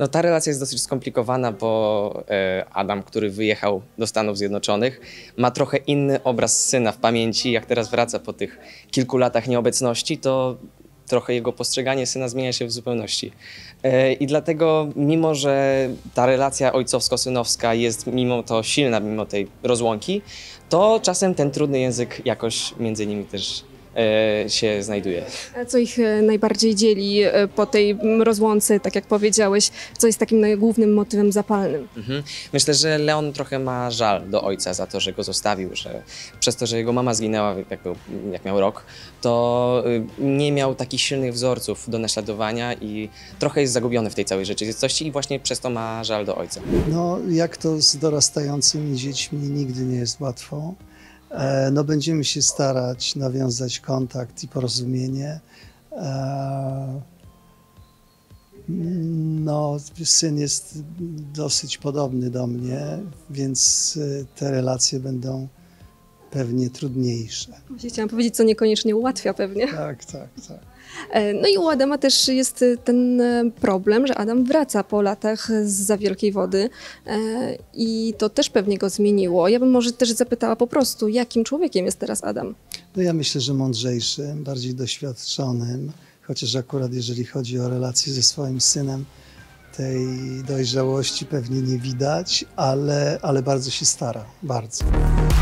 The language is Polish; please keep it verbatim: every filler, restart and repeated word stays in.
No, ta relacja jest dosyć skomplikowana, bo e, Adam, który wyjechał do Stanów Zjednoczonych, ma trochę inny obraz syna w pamięci. Jak teraz wraca po tych kilku latach nieobecności, to trochę jego postrzeganie syna zmienia się w zupełności. E, I dlatego, mimo że ta relacja ojcowsko-synowska jest mimo to silna, mimo tej rozłąki, to czasem ten trudny język jakoś między nimi też e, się znajduje. A co ich e, najbardziej dzieli e, po tej m, rozłące, tak jak powiedziałeś, co jest takim naj- głównym motywem zapalnym? Mhm. Myślę, że Leon trochę ma żal do ojca za to, że go zostawił, że przez to, że jego mama zginęła, jak, był, jak miał rok, to y, nie miał takich silnych wzorców do naśladowania i trochę jest zagubiony w tej całej rzeczywistości i właśnie przez to ma żal do ojca. No, jak to z dorastającymi dziećmi, nigdy nie jest łatwo. E, No, będziemy się starać nawiązać kontakt i porozumienie. E, No, syn jest dosyć podobny do mnie, więc e, te relacje będą pewnie trudniejsze. Właśnie chciałam powiedzieć, co niekoniecznie ułatwia pewnie. Tak, tak, tak. E, No i u Adama też jest e, ten e, problem, że Adam wraca po latach zza wielkiej wody e, i to też pewnie go zmieniło. Ja bym może też zapytała po prostu, jakim człowiekiem jest teraz Adam? No ja myślę, że mądrzejszym, bardziej doświadczonym, chociaż akurat jeżeli chodzi o relacje ze swoim synem, tej dojrzałości pewnie nie widać, ale, ale bardzo się stara, bardzo.